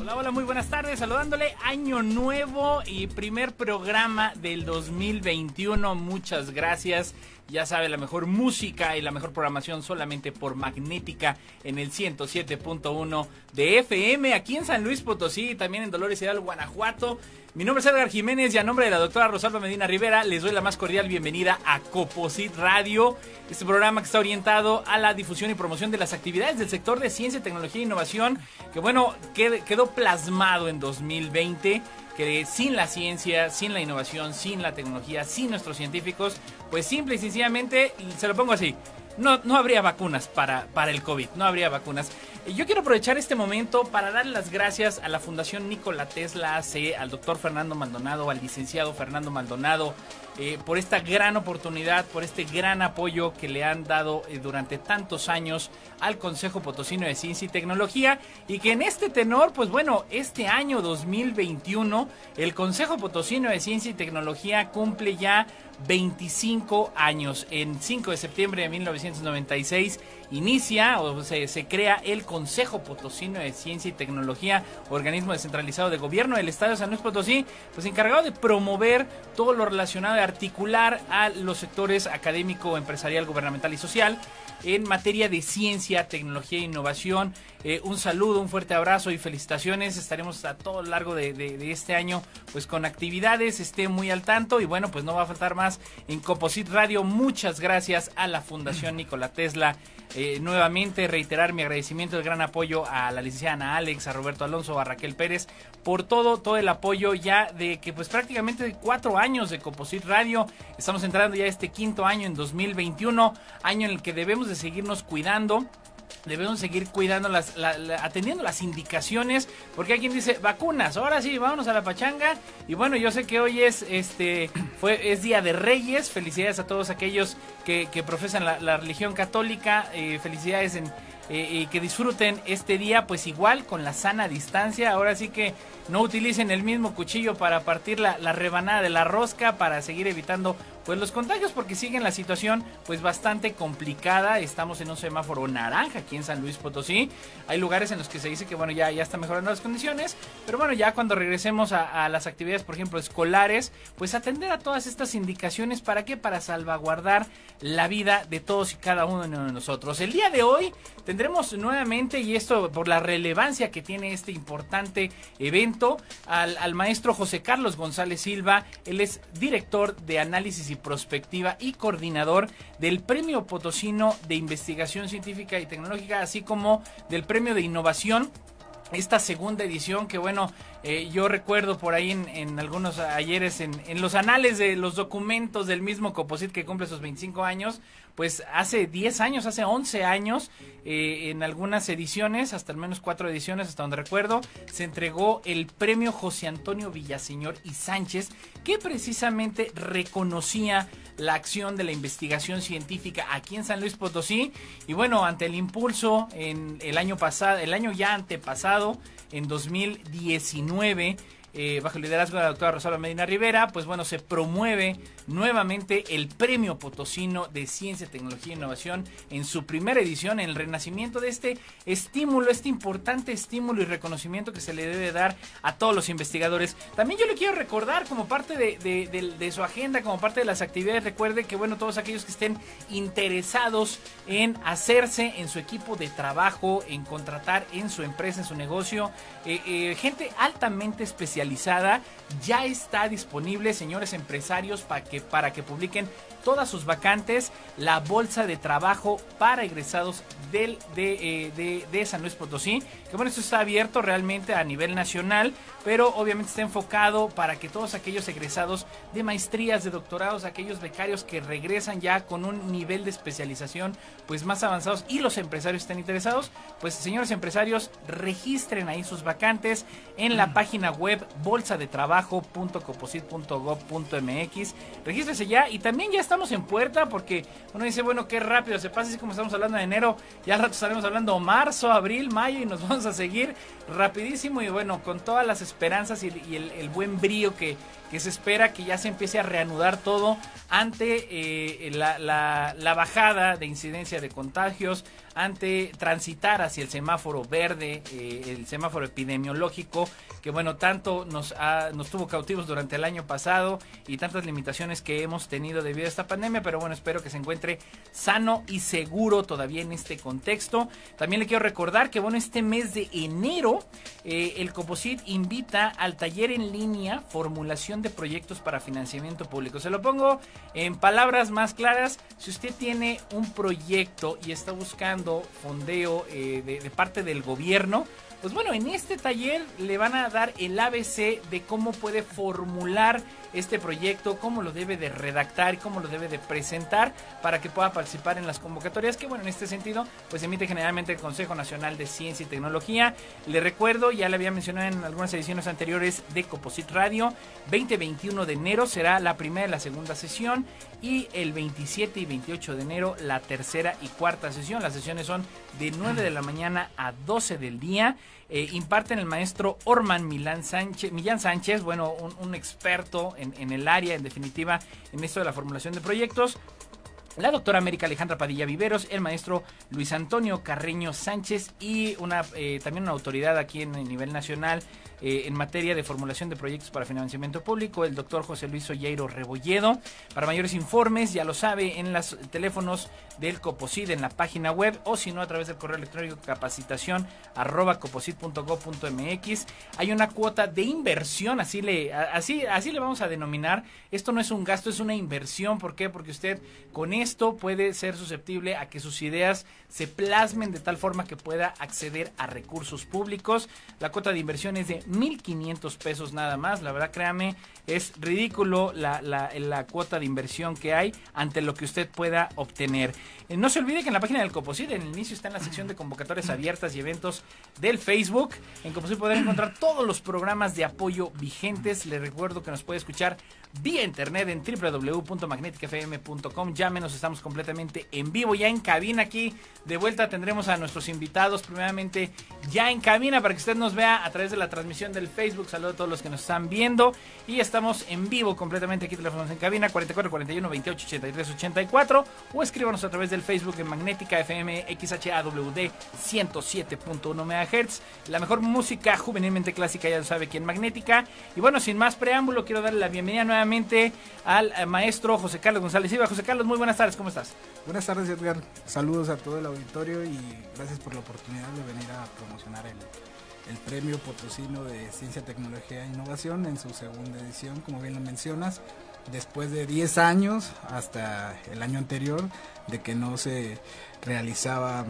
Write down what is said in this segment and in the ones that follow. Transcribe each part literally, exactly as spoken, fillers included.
Hola, hola, muy buenas tardes, saludándole, año nuevo y primer programa del dos mil veintiuno, muchas gracias. Ya sabe, la mejor música y la mejor programación solamente por Magnética en el ciento siete punto uno de F M, aquí en San Luis Potosí, también en Dolores Hidalgo, Guanajuato. Mi nombre es Edgar Jiménez y a nombre de la doctora Rosalba Medina Rivera les doy la más cordial bienvenida a Coposit Radio, este programa que está orientado a la difusión y promoción de las actividades del sector de ciencia, tecnología e innovación, que bueno, quedó plasmado en dos mil veinte, que sin la ciencia, sin la innovación, sin la tecnología, sin nuestros científicos, pues simple y sencillamente, se lo pongo así, no, no habría vacunas para, para el COVID, no habría vacunas. Yo quiero aprovechar este momento para dar las gracias a la Fundación Nikola Tesla A C, al doctor Fernando Maldonado, al licenciado Fernando Maldonado, eh, por esta gran oportunidad, por este gran apoyo que le han dado eh, durante tantos años al Consejo Potosino de Ciencia y Tecnología, y que en este tenor, pues bueno, este año dos mil veintiuno, el Consejo Potosino de Ciencia y Tecnología cumple ya veinticinco años. En cinco de septiembre de mil novecientos noventa y seis inicia o se, se crea el Consejo Potosino de Ciencia y Tecnología, organismo descentralizado de gobierno del estado de San Luis Potosí, pues encargado de promover todo lo relacionado, de articular a los sectores académico, empresarial, gubernamental y social en materia de ciencia, tecnología e innovación. Eh, un saludo, un fuerte abrazo y felicitaciones. Estaremos a todo lo largo de, de, de este año pues con actividades, esté muy al tanto y bueno, pues no va a faltar más en Coposit Radio. Muchas gracias a la Fundación Nikola Tesla. Eh, nuevamente reiterar mi agradecimiento, el gran apoyo a la licenciada Ana Alex, a Roberto Alonso, a Raquel Pérez, por todo, todo el apoyo ya de que pues prácticamente cuatro años de Coposit Radio. Estamos entrando ya este quinto año en dos mil veintiuno, año en el que debemos de seguirnos cuidando. Debemos seguir cuidando, las, la, la, atendiendo las indicaciones, porque hay quien dice vacunas, ahora sí, vámonos a la pachanga. Y bueno, yo sé que hoy es este fue es Día de Reyes, felicidades a todos aquellos que, que profesan la, la religión católica, eh, felicidades en eh, y que disfruten este día, pues igual con la sana distancia. Ahora sí que no utilicen el mismo cuchillo para partir la, la rebanada de la rosca, para seguir evitando pues los contagios, porque siguen la situación pues bastante complicada. Estamos en un semáforo naranja aquí en San Luis Potosí. Hay lugares en los que se dice que bueno, ya, ya están mejorando las condiciones, pero bueno, ya cuando regresemos a, a las actividades, por ejemplo, escolares, pues atender a todas estas indicaciones. ¿Para qué? Para salvaguardar la vida de todos y cada uno de nosotros. El día de hoy tendremos nuevamente, y esto por la relevancia que tiene este importante evento, al, al maestro José Carlos González Silva. Él es director de análisis y prospectiva y coordinador del Premio Potosino de Investigación Científica y Tecnológica, así como del Premio de Innovación, esta segunda edición que bueno, eh, yo recuerdo por ahí en, en algunos ayeres en, en los anales de los documentos del mismo Coposit, que cumple sus veinticinco años, pues hace diez años, hace once años, eh, en algunas ediciones, hasta al menos cuatro ediciones, hasta donde recuerdo, se entregó el premio José Antonio Villaseñor y Sánchez, que precisamente reconocía la acción de la investigación científica aquí en San Luis Potosí. Y bueno, ante el impulso en el año pasado, el año ya antepasado, en dos mil diecinueve, Eh, bajo el liderazgo de la doctora Rosalba Medina Rivera, pues bueno, se promueve nuevamente el Premio Potosino de Ciencia, Tecnología e Innovación en su primera edición, en el renacimiento de este estímulo, este importante estímulo y reconocimiento que se le debe dar a todos los investigadores. También yo le quiero recordar, como parte de, de, de, de su agenda, como parte de las actividades, recuerde que bueno, todos aquellos que estén interesados en hacerse en su equipo de trabajo, en contratar en su empresa, en su negocio, eh, eh, gente altamente especializada, ya está disponible, señores empresarios, para que, para que publiquen todas sus vacantes, la bolsa de trabajo para egresados del, de, eh, de, de San Luis Potosí, que bueno, esto está abierto realmente a nivel nacional, pero obviamente está enfocado para que todos aquellos egresados de maestrías, de doctorados, aquellos becarios que regresan ya con un nivel de especialización pues más avanzados, y los empresarios estén interesados, pues señores empresarios, registren ahí sus vacantes en la mm. página web bolsa de trabajo punto coposit punto gob punto mx. Regístrese ya, y también ya estamos en puerta, porque uno dice, bueno, qué rápido se pasa, así como estamos hablando de enero, ya al rato estaremos hablando marzo, abril, mayo, y nos vamos a seguir rapidísimo, y bueno, con todas las esperanzas y, y el, el buen brío que, que se espera que ya se empiece a reanudar todo ante eh, la, la, la bajada de incidencia de contagios, ante transitar hacia el semáforo verde, eh, el semáforo epidemiológico, que bueno, tanto nos, ha, nos tuvo cautivos durante el año pasado y tantas limitaciones que hemos tenido debido a esta pandemia, pero bueno, espero que se encuentre sano y seguro todavía en este contexto. También le quiero recordar que bueno, este mes de enero, eh, el Coposit invita al taller en línea Formulación de Proyectos para Financiamiento Público. Se lo pongo en palabras más claras: si usted tiene un proyecto y está buscando fondeo eh, de, de parte del gobierno, pues bueno, en este taller le van a dar el A B C de cómo puede formular este proyecto, cómo lo debe de redactar y cómo lo debe de presentar para que pueda participar en las convocatorias, que bueno, en este sentido, pues emite generalmente el Consejo Nacional de Ciencia y Tecnología. Le recuerdo, ya le había mencionado en algunas ediciones anteriores de Coposit Radio, veinte y veintiuno de enero será la primera y la segunda sesión, y el veintisiete y veintiocho de enero la tercera y cuarta sesión. Las sesiones son de nueve de la mañana a doce del día. Eh, imparten el maestro Orman Milán Sánchez, Millán Sánchez, bueno, un, un experto en, en el área, en definitiva, en esto de la formulación de proyectos. La doctora América Alejandra Padilla Viveros, el maestro Luis Antonio Carreño Sánchez y una eh, también una autoridad aquí en el nivel nacional eh, en materia de formulación de proyectos para financiamiento público, el doctor José Luis Olleiro Rebolledo. Para mayores informes, ya lo sabe, en los teléfonos del Coposit, en la página web, o si no, a través del correo electrónico capacitación arroba coposit punto gob punto mx. Hay una cuota de inversión, así le, así, así le vamos a denominar. Esto no es un gasto, es una inversión. ¿Por qué? Porque usted con esto puede ser susceptible a que sus ideas se plasmen de tal forma que pueda acceder a recursos públicos. La cuota de inversión es de mil quinientos pesos nada más. La verdad, créame, es ridículo la, la, la cuota de inversión que hay ante lo que usted pueda obtener. Eh, no se olvide que en la página del Coposit, en el inicio, está en la sección de convocatorias abiertas y eventos del Facebook. En Coposit podrá encontrar todos los programas de apoyo vigentes. Le recuerdo que nos puede escuchar vía internet en doble u doble u doble u punto magnetic f m punto com. Llámenos, estamos completamente en vivo, ya en cabina. Aquí de vuelta tendremos a nuestros invitados, primeramente ya en cabina, para que usted nos vea a través de la transmisión del Facebook. Saludos a todos los que nos están viendo, y estamos en vivo completamente aquí. Teléfonos en cabina cuarenta y cuatro, cuarenta y uno, veintiocho, ochenta y tres, ochenta y cuatro, o escríbanos a través del Facebook en Magnética F M X H A W D ciento siete punto uno megahertz. La mejor música juvenilmente clásica, ya lo sabe, aquí en Magnética. Y bueno, sin más preámbulo, quiero darle la bienvenida nuevamente al maestro José Carlos González Silva. José Carlos, muy buenas tardes, ¿cómo estás? Buenas tardes, Edgar. Saludos a todo el auditorio y gracias por la oportunidad de venir a promocionar el, el Premio Potosino de Ciencia, Tecnología e Innovación en su segunda edición, como bien lo mencionas, después de diez años, hasta el año anterior, de que no se realizaba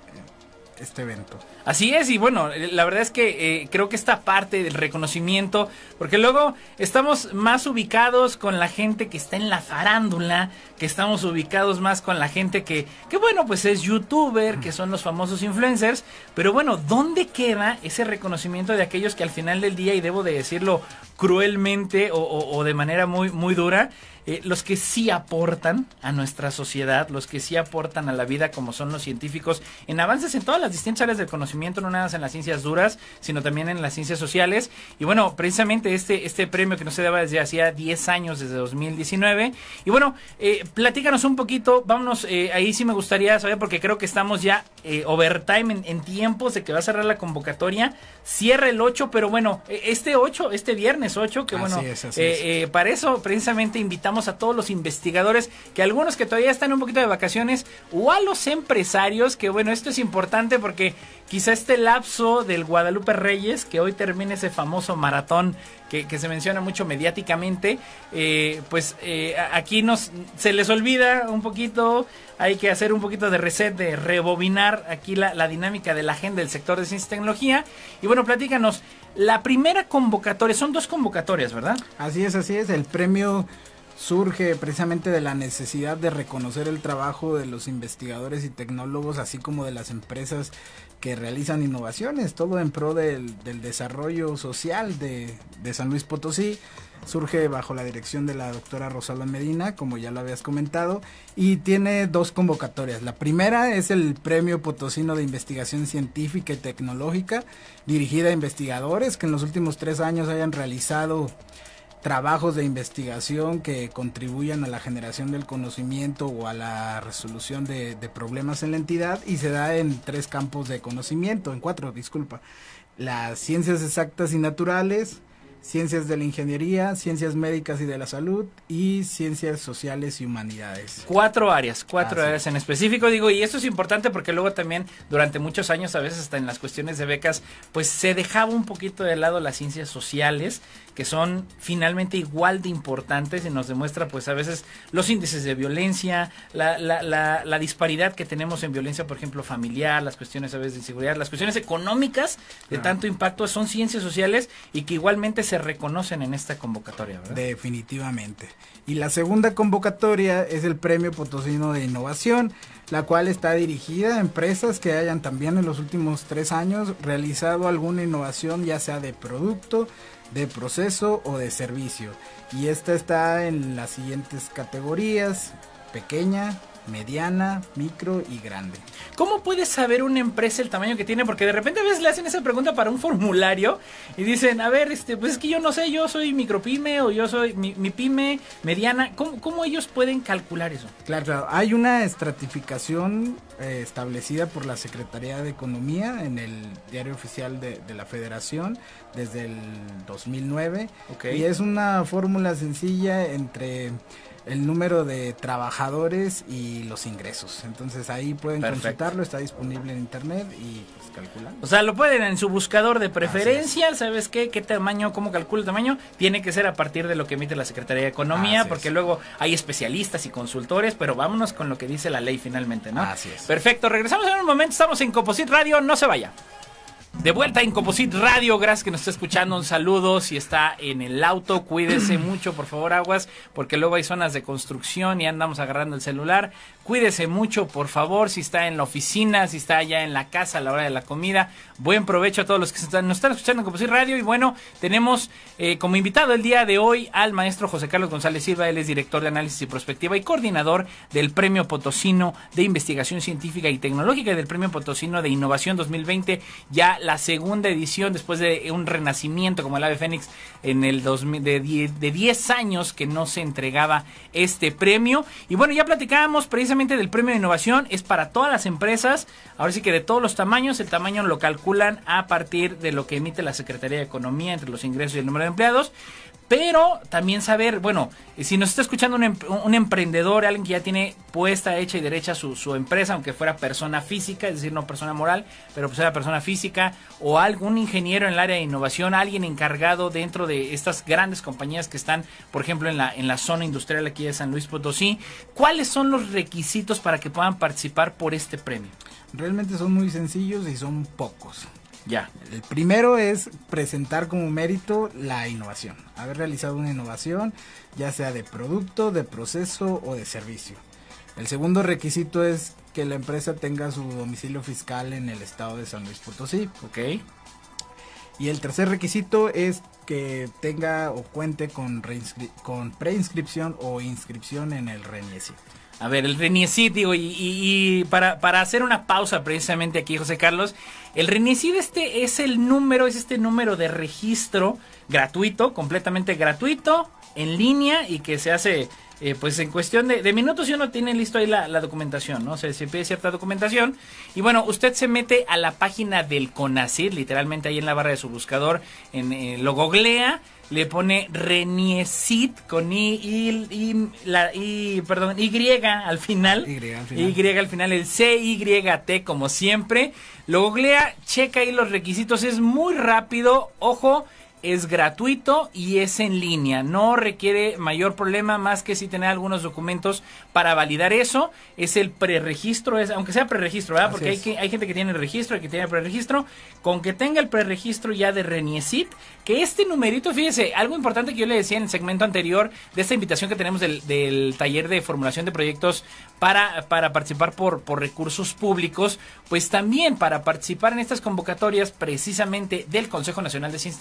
este evento. Así es, y bueno, la verdad es que eh, creo que esta parte del reconocimiento, porque luego estamos más ubicados con la gente que está en la farándula, que estamos ubicados más con la gente que, que bueno, pues es youtuber, que son los famosos influencers, pero bueno, ¿dónde queda ese reconocimiento de aquellos que al final del día, y debo de decirlo cruelmente o, o, o de manera muy, muy dura, Eh, los que sí aportan a nuestra sociedad, los que sí aportan a la vida, como son los científicos, en avances en todas las distintas áreas del conocimiento, no nada más en las ciencias duras, sino también en las ciencias sociales? Y bueno, precisamente este, este premio que no se daba desde hacía diez años, desde dos mil diecinueve. Y bueno, eh, platícanos un poquito, vámonos, eh, ahí sí me gustaría saber, porque creo que estamos ya eh, overtime en, en tiempos de que va a cerrar la convocatoria. Cierra el ocho, pero bueno, este ocho, este viernes ocho, que bueno, así es, así eh, es. eh, para eso precisamente invitamos a todos los investigadores, que algunos que todavía están un poquito de vacaciones, o a los empresarios, que bueno, esto es importante porque quizá este lapso del Guadalupe Reyes, que hoy termina ese famoso maratón que, que se menciona mucho mediáticamente, eh, pues eh, aquí nos se les olvida un poquito. Hay que hacer un poquito de reset, de rebobinar aquí la, la dinámica de la agenda del sector de ciencia y tecnología. Y bueno, platícanos, la primera convocatoria, son dos convocatorias, ¿verdad? Así es, así es, el premio surge precisamente de la necesidad de reconocer el trabajo de los investigadores y tecnólogos, así como de las empresas que realizan innovaciones, todo en pro del, del desarrollo social de, de San Luis Potosí. Surge bajo la dirección de la doctora Rosalba Medina, como ya lo habías comentado, y tiene dos convocatorias. La primera es el Premio Potosino de Investigación Científica y Tecnológica, dirigida a investigadores que en los últimos tres años hayan realizado trabajos de investigación que contribuyan a la generación del conocimiento o a la resolución de, de problemas en la entidad, y se da en tres campos de conocimiento, en cuatro, disculpa, las ciencias exactas y naturales, ciencias de la ingeniería, ciencias médicas y de la salud, y ciencias sociales y humanidades. Cuatro áreas, cuatro ah, áreas sí. en específico, digo, y esto es importante porque luego también durante muchos años, a veces hasta en las cuestiones de becas, pues se dejaba un poquito de lado las ciencias sociales, que son finalmente igual de importantes, y nos demuestra pues a veces los índices de violencia, la, la, la, la disparidad que tenemos en violencia, por ejemplo, familiar, las cuestiones a veces de inseguridad, las cuestiones económicas de claro. tanto impacto, son ciencias sociales y que igualmente se reconocen en esta convocatoria, ¿verdad? Definitivamente. Y la segunda convocatoria es el Premio Potosino de Innovación, la cual está dirigida a empresas que hayan también en los últimos tres años realizado alguna innovación, ya sea de producto, de proceso o de servicio. Y esta está en las siguientes categorías: pequeña, mediana, micro y grande. ¿Cómo puede saber una empresa el tamaño que tiene? Porque de repente a veces le hacen esa pregunta para un formulario y dicen, a ver, este, pues es que yo no sé, yo soy micropyme o yo soy mi, mi pyme mediana. ¿Cómo, ¿Cómo ellos pueden calcular eso? Claro, claro. Hay una estratificación eh, establecida por la Secretaría de Economía en el Diario Oficial de, de la Federación desde el dos mil nueve. Okay. Y es una fórmula sencilla entre el número de trabajadores y los ingresos. Entonces ahí pueden Perfecto. consultarlo, está disponible en internet y pues calculan. O sea, lo pueden en su buscador de preferencia, ¿sabes qué? ¿Qué tamaño, cómo calcula el tamaño? Tiene que ser a partir de lo que emite la Secretaría de Economía, Así porque es. luego hay especialistas y consultores, pero vámonos con lo que dice la ley finalmente, ¿no? Así es. Perfecto, regresamos en un momento, estamos en Composite Radio, no se vaya. De vuelta en Composite Radio, gracias que nos está escuchando, un saludo. Si está en el auto, cuídese mucho, por favor, aguas, porque luego hay zonas de construcción y andamos agarrando el celular. Cuídese mucho, por favor. Si está en la oficina, si está allá en la casa a la hora de la comida, buen provecho a todos los que están, nos están escuchando en Composite Radio. Y bueno, tenemos eh, como invitado el día de hoy al maestro José Carlos González Silva. Él es director de análisis y prospectiva y coordinador del Premio Potosino de Investigación Científica y Tecnológica y del Premio Potosino de Innovación dos mil veinte, ya la segunda edición después de un renacimiento como el Ave Fénix en el dos mil, de diez años que no se entregaba este premio. Y bueno, ya platicábamos precisamente del Premio de Innovación, es para todas las empresas, ahora sí que de todos los tamaños. El tamaño lo calculan a partir de lo que emite la Secretaría de Economía entre los ingresos y el número de empleados. Pero también saber, bueno, si nos está escuchando un, un emprendedor, alguien que ya tiene puesta, hecha y derecha su, su empresa, aunque fuera persona física, es decir, no persona moral, pero pues era persona física, o algún ingeniero en el área de innovación, alguien encargado dentro de estas grandes compañías que están, por ejemplo, en la, en la zona industrial aquí de San Luis Potosí, ¿cuáles son los requisitos para que puedan participar por este premio? Realmente son muy sencillos y son pocos. Ya. El primero es presentar como mérito la innovación, haber realizado una innovación, ya sea de producto, de proceso o de servicio. El segundo requisito es que la empresa tenga su domicilio fiscal en el estado de San Luis Potosí. Ok. Y el tercer requisito es que tenga o cuente con, con preinscripción o inscripción en el RENIECIT. A ver, el RENIECIT, digo, y, y, y para, para hacer una pausa precisamente aquí, José Carlos, el RENIECIT este es el número, es este número de registro gratuito, completamente gratuito, en línea, y que se hace eh, pues en cuestión de, de minutos, y uno tiene listo ahí la, la documentación, ¿no? O sea, se pide cierta documentación, y bueno, usted se mete a la página del CONACYT, literalmente ahí en la barra de su buscador, en, eh, lo googlea, le pone RENIECIT con I, y, y, la, y, perdón, Y al final. Y al final. Y al final, el C Y T como siempre. Lo googlea, checa ahí los requisitos, es muy rápido, ojo. Es gratuito y es en línea, no requiere mayor problema más que si tener algunos documentos para validar eso. Es el preregistro, es, aunque sea preregistro, ¿verdad? Porque hay, que, hay gente que tiene el registro, hay que tiene el preregistro. Con que tenga el preregistro ya de RENIECIT, que este numerito, fíjese, algo importante que yo le decía en el segmento anterior de esta invitación que tenemos del, del taller de formulación de proyectos para, para participar por, por recursos públicos, pues también para participar en estas convocatorias precisamente del Consejo Nacional de Ciencia y Tecnología,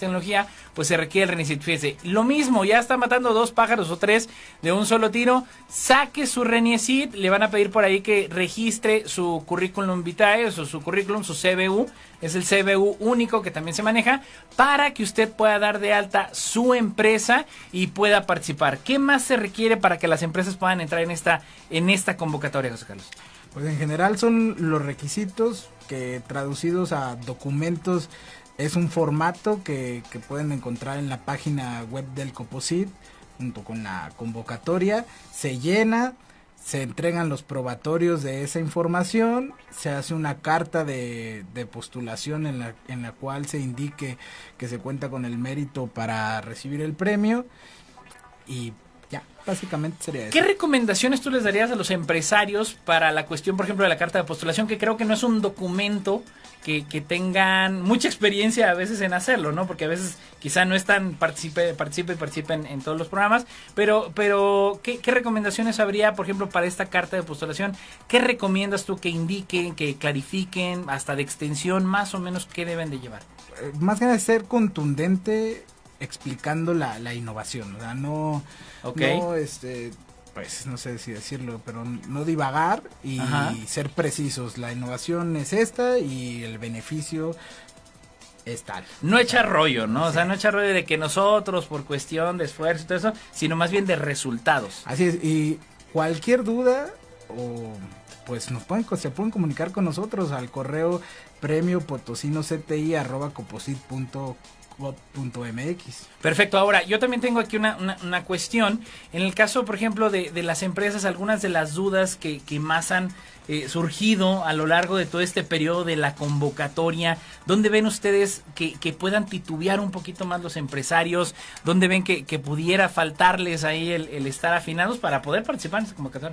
pues se requiere el RENICIT. Fíjese, lo mismo, ya está matando dos pájaros o tres de un solo tiro. Saque su RENICIT, le van a pedir por ahí que registre su currículum vitae, o su currículum, su C V U, es el C V U único que también se maneja, para que usted pueda dar de alta su empresa y pueda participar. ¿Qué más se requiere para que las empresas puedan entrar en esta, en esta convocatoria, José Carlos? Pues en general son los requisitos que, traducidos a documentos, es un formato que, que pueden encontrar en la página web del Coposit junto con la convocatoria. Se llena, se entregan los probatorios de esa información, se hace una carta de, de postulación en la, en la cual se indique que se cuenta con el mérito para recibir el premio y ya, básicamente sería eso. ¿Qué recomendaciones tú les darías a los empresarios para la cuestión, por ejemplo, de la carta de postulación, que creo que no es un documento que, que tengan mucha experiencia a veces en hacerlo, ¿no? Porque a veces quizá no están participe, participe y participen en todos los programas, pero, pero ¿qué, ¿qué recomendaciones habría, por ejemplo, para esta carta de postulación? ¿Qué recomiendas tú que indiquen, que clarifiquen, hasta de extensión, más o menos qué deben de llevar? Eh, más que nada ser contundente explicando la, la innovación, o sea, no, okay. no, este, pues no sé si decirlo, pero no divagar y Ajá. ser precisos. La innovación es esta y el beneficio es tal. No echar rollo, ¿no? Sí. O sea, no echar rollo de que nosotros, por cuestión de esfuerzo y todo eso, sino más bien de resultados. Así es, y cualquier duda, o pues nos pueden, se pueden comunicar con nosotros al correo premio potosino cti arroba coposit punto .mx. Perfecto. Ahora, yo también tengo aquí una, una, una cuestión. En el caso, por ejemplo, de, de las empresas, algunas de las dudas que, que más han eh, surgido a lo largo de todo este periodo de la convocatoria, ¿dónde ven ustedes que, que puedan titubear un poquito más los empresarios? ¿Dónde ven que, que pudiera faltarles ahí el, el estar afinados para poder participar en esta convocatoria?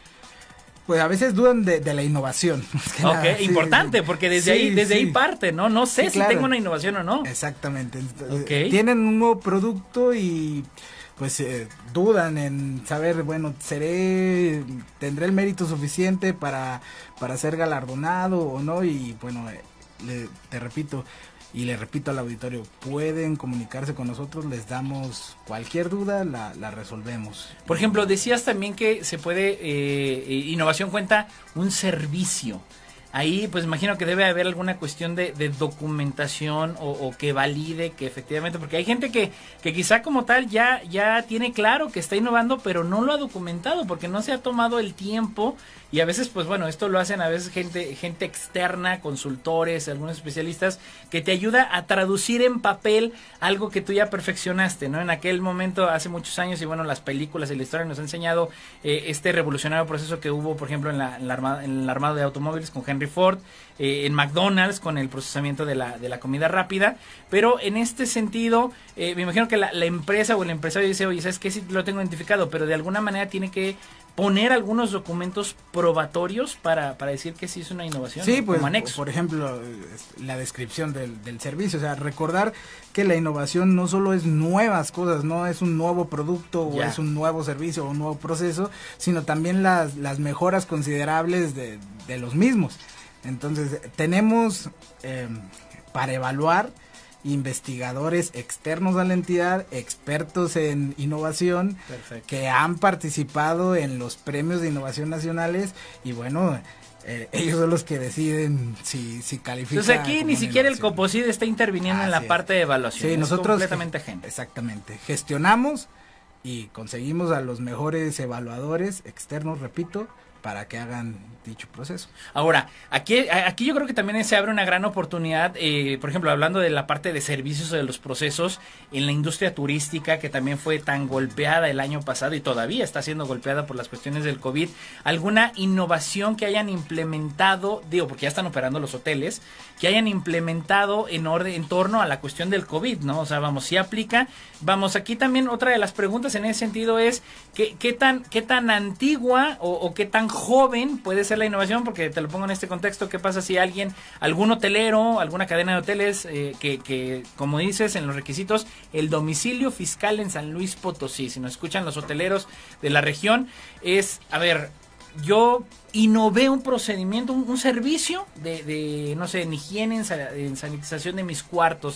Pues a veces dudan de, de la innovación. Ok, nada, sí, sí, importante, sí. porque desde sí, ahí desde sí. ahí parte, ¿no? No sé sí, si claro. tengo una innovación o no. Exactamente. Okay. Tienen un nuevo producto y pues eh, dudan en saber, bueno, seré, tendré el mérito suficiente para, para ser galardonado o no, y bueno, eh, le, te repito, y le repito al auditorio, pueden comunicarse con nosotros, les damos cualquier duda, la, la resolvemos. Por ejemplo, decías también que se puede, eh, innovación cuenta un servicio. Ahí pues imagino que debe haber alguna cuestión de, de documentación o, o que valide que efectivamente, porque hay gente que, que quizá como tal ya, ya tiene claro que está innovando, pero no lo ha documentado porque no se ha tomado el tiempo. Y a veces, pues bueno, esto lo hacen a veces gente gente externa, consultores, algunos especialistas, que te ayuda a traducir en papel algo que tú ya perfeccionaste, ¿no? En aquel momento, hace muchos años, y bueno, las películas y la historia nos ha enseñado eh, este revolucionario proceso que hubo, por ejemplo, en, la, en, la armada, en el armado de automóviles con Henry Ford, eh, en McDonald's con el procesamiento de la, de la comida rápida. Pero en este sentido, eh, me imagino que la, la empresa o el empresario dice, oye, ¿sabes qué? Sí lo tengo identificado, pero de alguna manera tiene que poner algunos documentos probatorios para, para decir que sí es una innovación. Sí, ¿no? pues, Como anexo. por ejemplo, la descripción del, del servicio, o sea, recordar que la innovación no solo es nuevas cosas, no es un nuevo producto Ya. o es un nuevo servicio o un nuevo proceso, sino también las, las mejoras considerables de, de los mismos. Entonces, tenemos eh, para evaluar investigadores externos a la entidad, expertos en innovación, Perfecto. que han participado en los premios de innovación nacionales y bueno, eh, ellos son los que deciden si, si califican. Entonces aquí ni siquiera el innovación. Coposit está interviniendo Así en la es. parte de evaluación. Sí, es nosotros completamente ajeno. Exactamente, gestionamos y conseguimos a los mejores evaluadores externos, repito, para que hagan dicho proceso. Ahora, aquí, aquí yo creo que también se abre una gran oportunidad, eh, por ejemplo, hablando de la parte de servicios o de los procesos en la industria turística, que también fue tan golpeada el año pasado y todavía está siendo golpeada por las cuestiones del COVID. ¿Alguna innovación que hayan implementado, digo, porque ya están operando los hoteles, que hayan implementado en orden, en torno a la cuestión del COVID, ¿no? O sea, vamos, si aplica. Vamos, aquí también otra de las preguntas en ese sentido es, ¿qué, qué tan, qué tan antigua o, o qué tan joven puede ser la innovación? Porque te lo pongo en este contexto, ¿qué pasa si alguien, algún hotelero, alguna cadena de hoteles eh, que, que, como dices en los requisitos, el domicilio fiscal en San Luis Potosí, si nos escuchan los hoteleros de la región, es, a ver, yo innové un procedimiento, un, un servicio de, de, no sé, en higiene, en, sa, en sanitización de mis cuartos,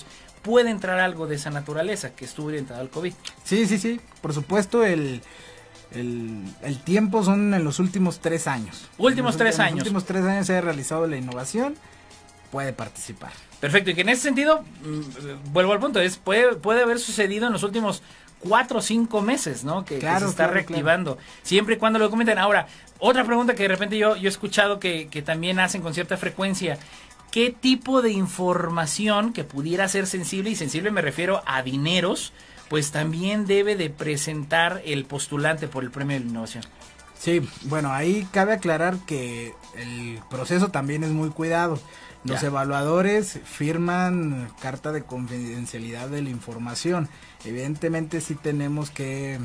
puede entrar algo de esa naturaleza que estuvo orientado al COVID. Sí, sí, sí, por supuesto, el, el, el tiempo son en los últimos tres años. Últimos en los, tres en años. En los últimos tres años se ha realizado la innovación, puede participar. Perfecto, y que en ese sentido, mmm, vuelvo al punto, es puede, puede haber sucedido en los últimos cuatro o cinco meses, ¿no? Que, claro, que se está claro, reactivando, claro. Siempre y cuando lo documenten. Ahora, otra pregunta que de repente yo, yo he escuchado que, que también hacen con cierta frecuencia, ¿qué tipo de información que pudiera ser sensible, y sensible me refiero a dineros, pues también debe de presentar el postulante por el premio de la innovación? Sí, bueno, ahí cabe aclarar que el proceso también es muy cuidado. Los ya. evaluadores firman carta de confidencialidad de la información. Evidentemente sí tenemos que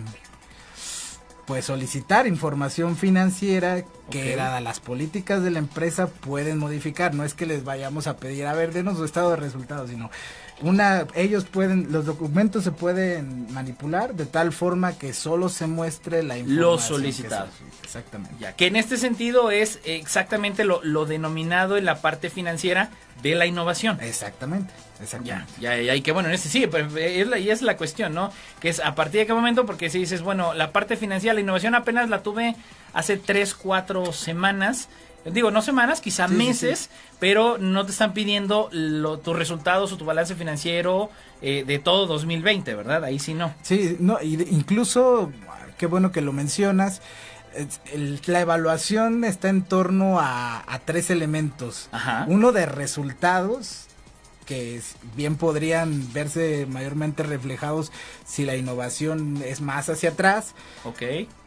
pues solicitar información financiera que okay. dadas las políticas de la empresa pueden modificar. No es que les vayamos a pedir, a ver, denos su estado de resultados, sino una, ellos pueden, los documentos se pueden manipular de tal forma que solo se muestre la información. Lo solicitado. Se, exactamente. Ya, que en este sentido es exactamente lo, lo denominado en la parte financiera de la innovación. Exactamente. Exactamente. Ya, ya, ya, y que bueno, en este sí, pues, es la, y es la cuestión, ¿no? Que es a partir de qué momento, porque si dices, bueno, la parte financiera, la innovación apenas la tuve hace tres, cuatro semanas, digo, no semanas, quizá sí, meses, sí, sí. pero no te están pidiendo lo, tus resultados o tu balance financiero eh, de todo dos mil veinte, ¿verdad? Ahí sí no. Sí, no, y de, incluso, qué bueno que lo mencionas, el, la evaluación está en torno a, a tres elementos. Ajá. Uno de resultados, que bien podrían verse mayormente reflejados si la innovación es más hacia atrás. Ok.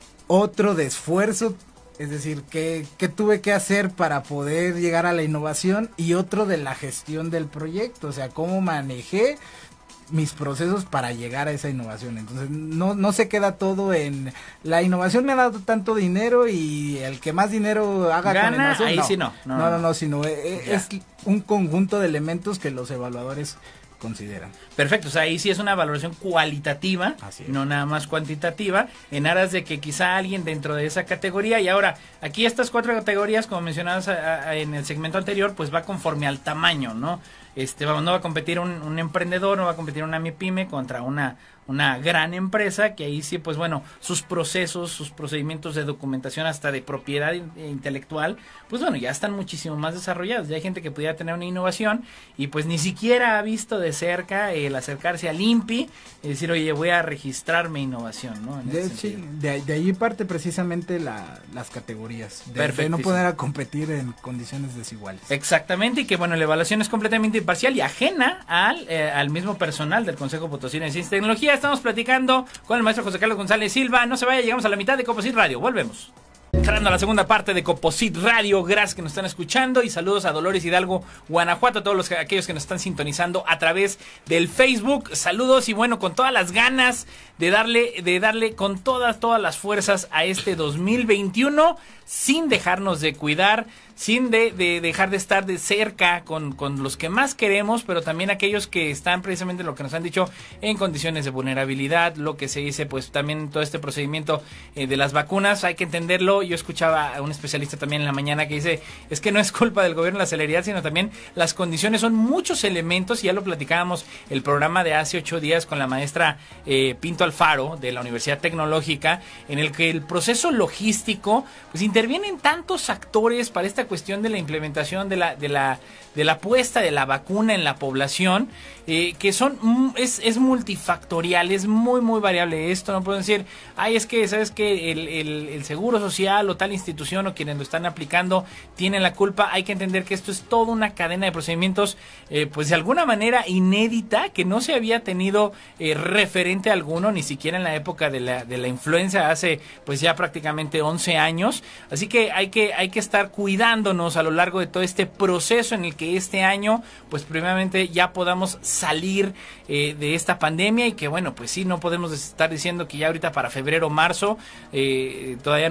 Otro de esfuerzo, es decir, ¿qué, qué tuve que hacer para poder llegar a la innovación? Y otro de la gestión del proyecto, o sea, cómo manejé mis procesos para llegar a esa innovación. Entonces no, no se queda todo en la innovación me ha dado tanto dinero y el que más dinero haga gana, con la innovación, ahí no. sí no. No, no, no, no sino es, es un conjunto de elementos que los evaluadores consideran. Perfecto, o sea, ahí sí es una valoración cualitativa, no nada más cuantitativa, en aras de que quizá alguien dentro de esa categoría, y ahora, aquí estas cuatro categorías, como mencionabas a, a, en el segmento anterior, pues va conforme al tamaño, ¿no? Este, vamos, no va a competir un, un emprendedor, no va a competir una MIPYME contra una, una gran empresa, que ahí sí, pues bueno, sus procesos, sus procedimientos de documentación hasta de propiedad intelectual, pues bueno, ya están muchísimo más desarrollados. Ya hay gente que pudiera tener una innovación y pues ni siquiera ha visto de cerca el acercarse al INPI y decir, oye, voy a registrar mi innovación, ¿no? En de, sí, de, de allí parte precisamente la, las categorías, de, de no poder a competir en condiciones desiguales. Exactamente, y que bueno, la evaluación es completamente imparcial y ajena al, eh, al mismo personal del Consejo Potosino de Ciencia y Tecnología. Estamos platicando con el maestro José Carlos González Silva. No se vaya, llegamos a la mitad de Composite Radio. Volvemos. Entrando a la segunda parte de Composite Radio, gracias que nos están escuchando y saludos a Dolores Hidalgo, Guanajuato, a todos los, aquellos que nos están sintonizando a través del Facebook. Saludos y bueno, con todas las ganas de darle, de darle con todas, todas las fuerzas a este dos mil veintiuno, sin dejarnos de cuidar, sin de, de dejar de estar de cerca con, con los que más queremos, pero también aquellos que están precisamente lo que nos han dicho en condiciones de vulnerabilidad, lo que se dice, pues también todo este procedimiento eh, de las vacunas, hay que entenderlo. Yo escuchaba a un especialista también en la mañana que dice, es que no es culpa del gobierno la celeridad, sino también las condiciones, son muchos elementos, y ya lo platicábamos el programa de hace ocho días con la maestra eh, Pinto Alfaro de la Universidad Tecnológica, en el que el proceso logístico, pues intervienen tantos actores para esta cuestión de la implementación de la de la de la puesta de la vacuna en la población, eh, que son es, es multifactorial, es muy muy variable esto. No puedo decir, ay, es que sabes que el, el, el Seguro Social o tal institución o quienes lo están aplicando tienen la culpa. Hay que entender que esto es toda una cadena de procedimientos, eh, pues de alguna manera inédita, que no se había tenido eh, referente alguno, ni siquiera en la época de la de la influenza hace pues ya prácticamente once años. Así que hay que hay que estar cuidándonos a lo largo de todo este proceso en el que este año pues primeramente ya podamos salir eh, de esta pandemia, y que bueno, pues sí, no podemos estar diciendo que ya ahorita para febrero o marzo eh, todavía no se ha anunciado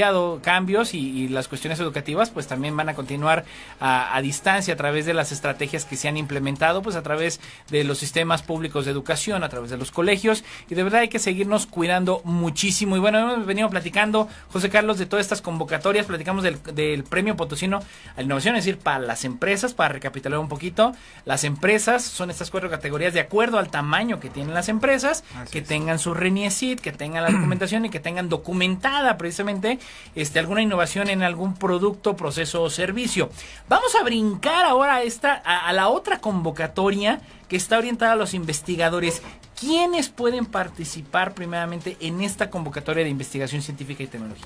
anunciado cambios y, y las cuestiones educativas pues también van a continuar a, a distancia a través de las estrategias que se han implementado, pues a través de los sistemas públicos de educación, a través de los colegios, y de verdad hay que seguirnos cuidando muchísimo. Y bueno, hemos venido platicando, José Carlos, de todas estas convocatorias, platicamos del, del Premio Potosino a la Innovación, es decir, para las empresas, para recapitular un poquito, las empresas son estas cuatro categorías de acuerdo al tamaño que tienen las empresas, Así que es. tengan su RENIECIT, que tengan la documentación y que tengan documentada precisamente este alguna innovación en algún producto, proceso o servicio. Vamos a brincar ahora a esta a, a la otra convocatoria que está orientada a los investigadores. ¿Quiénes pueden participar primeramente en esta convocatoria de investigación científica y tecnológica?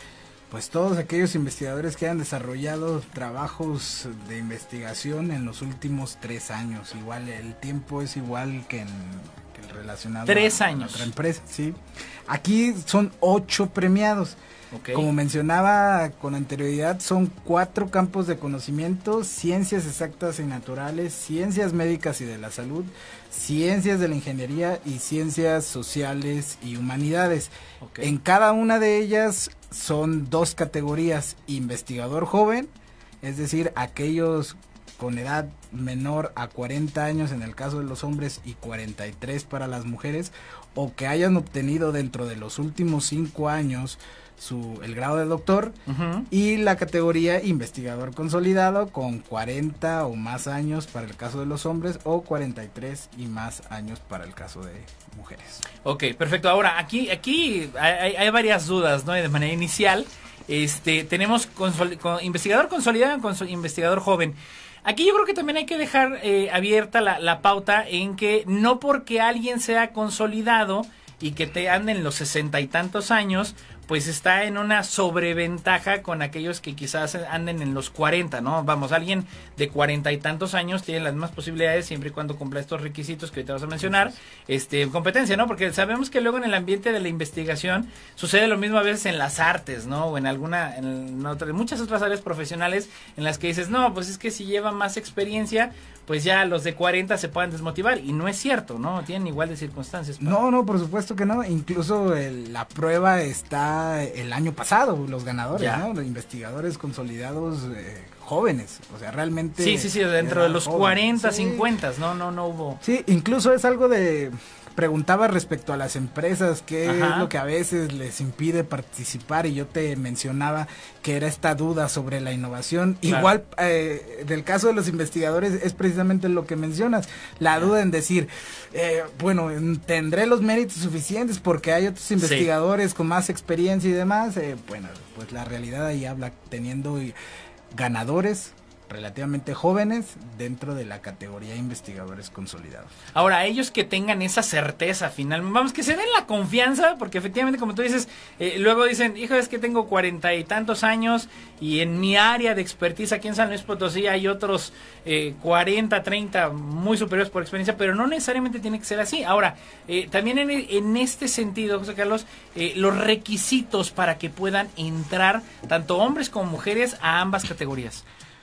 Pues todos aquellos investigadores que hayan desarrollado trabajos de investigación en los últimos tres años. Igual el tiempo es igual que, en, que el relacionado tres a, años. a otra empresa, sí. Aquí son ocho premiados. Okay. Como mencionaba con anterioridad, son cuatro campos de conocimiento: ciencias exactas y naturales, ciencias médicas y de la salud, ciencias de la ingeniería y ciencias sociales y humanidades. Okay. En cada una de ellas son dos categorías: investigador joven, es decir, aquellos con edad menor a cuarenta años en el caso de los hombres y cuarenta y tres para las mujeres, o que hayan obtenido dentro de los últimos cinco años su el grado de doctor, uh-huh. y la categoría investigador consolidado con cuarenta o más años para el caso de los hombres, o cuarenta y tres y más años para el caso de mujeres. Ok, perfecto. Ahora, aquí aquí hay, hay varias dudas, ¿no? De manera inicial, este tenemos consoli- con, investigador consolidado y consol- investigador joven. Aquí yo creo que también hay que dejar eh, abierta la, la pauta en que no porque alguien sea consolidado y que te ande en los sesenta y tantos años, pues está en una sobreventaja con aquellos que quizás anden en los cuarenta, ¿no? Vamos, alguien de cuarenta y tantos años tiene las mismas posibilidades siempre y cuando cumpla estos requisitos que ahorita vas a mencionar, este, competencia, ¿no? Porque sabemos que luego en el ambiente de la investigación sucede lo mismo a veces en las artes, ¿no? O en alguna, en, otra, en muchas otras áreas profesionales en las que dices, no, pues es que si lleva más experiencia, pues ya los de cuarenta se pueden desmotivar, y no es cierto, ¿no? Tienen igual de circunstancias. Para... No, no, por supuesto que no. Incluso el, la prueba está el año pasado, los ganadores, ya. ¿no? Los investigadores consolidados eh, jóvenes, o sea, realmente... Sí, sí, sí, dentro de los jóvenes. cuarenta, sí. cincuenta, no, no, no hubo... Sí, incluso es algo de... Preguntaba respecto a las empresas, qué Ajá. es lo que a veces les impide participar, y yo te mencionaba que era esta duda sobre la innovación. Claro. Igual, eh, del caso de los investigadores es precisamente lo que mencionas, la Ajá. duda en decir, eh, bueno, tendré los méritos suficientes porque hay otros investigadores sí. con más experiencia y demás. Eh, bueno, pues la realidad ahí habla teniendo ganadores relativamente jóvenes dentro de la categoría investigadores consolidados. Ahora, ellos que tengan esa certeza final, vamos, que se den la confianza, porque efectivamente, como tú dices, eh, luego dicen, hijo, es que tengo cuarenta y tantos años y en mi área de expertise aquí en San Luis Potosí hay otros eh, cuarenta, treinta muy superiores por experiencia, pero no necesariamente tiene que ser así. Ahora, eh, también en, en este sentido, José Carlos, eh, los requisitos para que puedan entrar tanto hombres como mujeres a ambas categorías.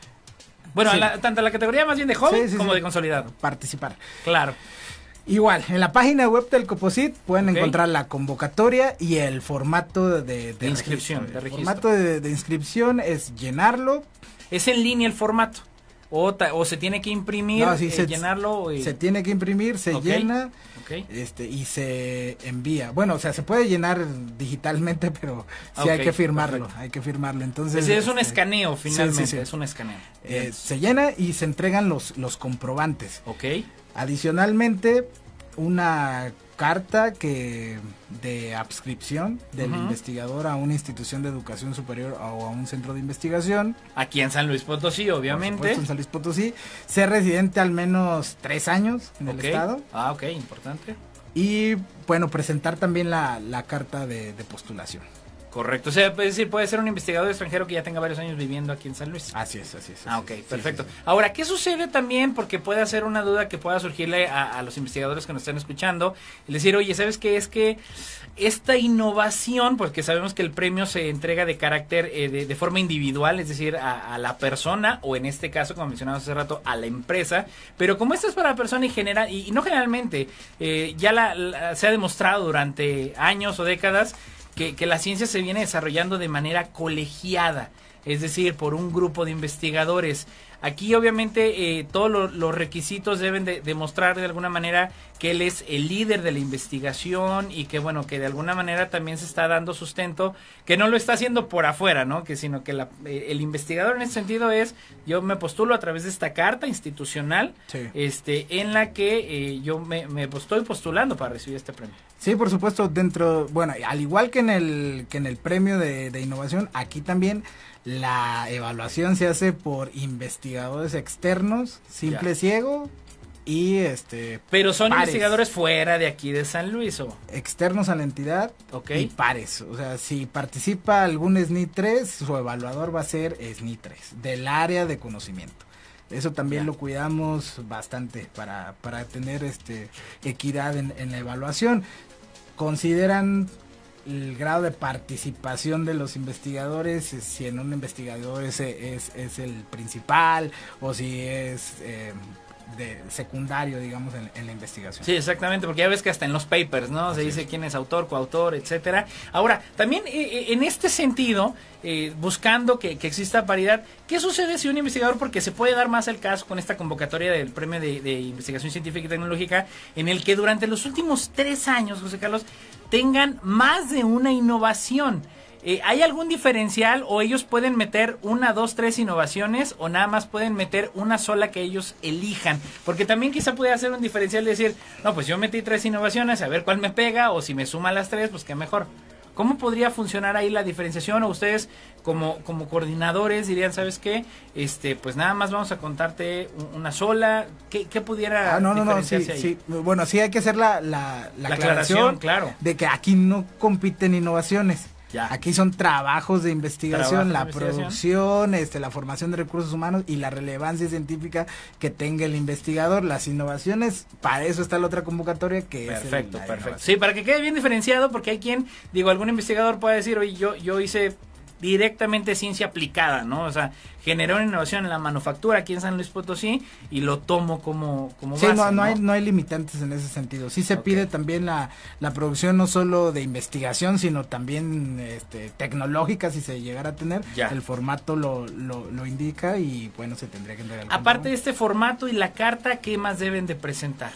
Bueno, sí. la, tanto la categoría más bien de joven sí, sí, como sí. de consolidado. Participar. Claro. Igual, en la página web del Coposit pueden okay. encontrar la convocatoria y el formato de, de, de inscripción. Registro. De el formato de, de inscripción es llenarlo. ¿Es en línea el formato? ¿O, ta, o se tiene que imprimir, no, sí, eh, se, llenarlo? Y... Se tiene que imprimir, se okay. llena okay. este y se envía. Bueno, o sea, se puede llenar digitalmente, pero sí okay. hay que firmarlo, perfecto. hay que firmarlo. Entonces es, es un este, escaneo finalmente, sí, sí, sí. es un escaneo. Eh, se llena y se entregan los, los comprobantes. Ok. Adicionalmente, una carta que de adscripción del uh-huh. investigador a una institución de educación superior o a un centro de investigación. Aquí en San Luis Potosí, obviamente. Por supuesto, en San Luis Potosí. Ser residente al menos tres años en okay. el estado. Ah, ok, importante. Y, bueno, presentar también la, la carta de, de postulación. Correcto, o sea, es decir, puede ser un investigador extranjero que ya tenga varios años viviendo aquí en San Luis. Así es, así es. Así ah, ok, es. perfecto. Sí, sí, sí. Ahora, ¿qué sucede también? Porque puede ser una duda que pueda surgirle a, a los investigadores que nos están escuchando. Y decir, oye, ¿sabes qué? Es que esta innovación, porque sabemos que el premio se entrega de carácter, eh, de, de forma individual, es decir, a, a la persona, o en este caso, como mencionamos hace rato, a la empresa. Pero como esto es para la persona y general, y, y no generalmente, eh, ya la, la, se ha demostrado durante años o décadas, que, que la ciencia se viene desarrollando de manera colegiada, es decir, por un grupo de investigadores. Aquí obviamente eh, todos lo, los requisitos deben de demostrar de alguna manera que él es el líder de la investigación y que bueno, que de alguna manera también se está dando sustento, que no lo está haciendo por afuera, ¿no? Que sino que la, eh, el investigador en ese sentido es, yo me postulo a través de esta carta institucional, sí. este, en la que eh, yo me, me estoy postulando para recibir este premio. Sí, por supuesto, dentro, bueno, al igual que en el que en el premio de, de innovación, aquí también la evaluación se hace por investigadores externos, simple ya. ciego y este. Pero son pares. Investigadores fuera de aquí de San Luis, ¿o? Externos a la entidad okay. y pares. O sea, si participa algún S N I tres, su evaluador va a ser S N I tres, del área de conocimiento. Eso también ya. lo cuidamos bastante para, para tener este equidad en, en la evaluación. Consideran el grado de participación de los investigadores, si en un investigador es, es, es el principal o si es eh, de secundario, digamos, en, en la investigación. Sí, exactamente, porque ya ves que hasta en los papers, ¿no? Se Así dice es. quién es autor, coautor, etcétera. Ahora, también eh, en este sentido, eh, buscando que, que exista paridad, ¿qué sucede si un investigador, porque se puede dar más el caso con esta convocatoria del Premio de, de Investigación Científica y Tecnológica, en el que durante los últimos tres años, José Carlos, tengan más de una innovación? Eh, ¿Hay algún diferencial o ellos pueden meter una, dos, tres innovaciones o nada más pueden meter una sola que ellos elijan? Porque también quizá puede hacer un diferencial de decir, no, pues yo metí tres innovaciones, a ver cuál me pega, o si me suma las tres, pues qué mejor. ¿Cómo podría funcionar ahí la diferenciación? O ustedes como, como coordinadores dirían, ¿sabes qué? Este, pues nada más vamos a contarte una sola. ¿Qué, qué pudiera ah, no, diferenciarse no, no, sí, ahí? Sí. Bueno, sí hay que hacer la, la, la, la aclaración, aclaración, claro, de que aquí no compiten innovaciones. Ya. Aquí son trabajos de investigación, Trabajo la de investigación. producción, este, la formación de recursos humanos y la relevancia científica que tenga el investigador. Las innovaciones, para eso está la otra convocatoria que perfecto, es perfecto. Perfecto. Sí, para que quede bien diferenciado, porque hay quien, digo, algún investigador puede decir, oye, yo, yo hice directamente ciencia aplicada, ¿no? O sea, generó una innovación en la manufactura aquí en San Luis Potosí y lo tomo como, como sí, base, no, no, ¿no? hay, no hay limitantes en ese sentido. Sí se okay. pide también la, la producción no solo de investigación, sino también este, tecnológica, si se llegara a tener. Ya. El formato lo, lo, lo indica y bueno, se tendría que entregar. Aparte de este formato y la carta, ¿qué más deben de presentar?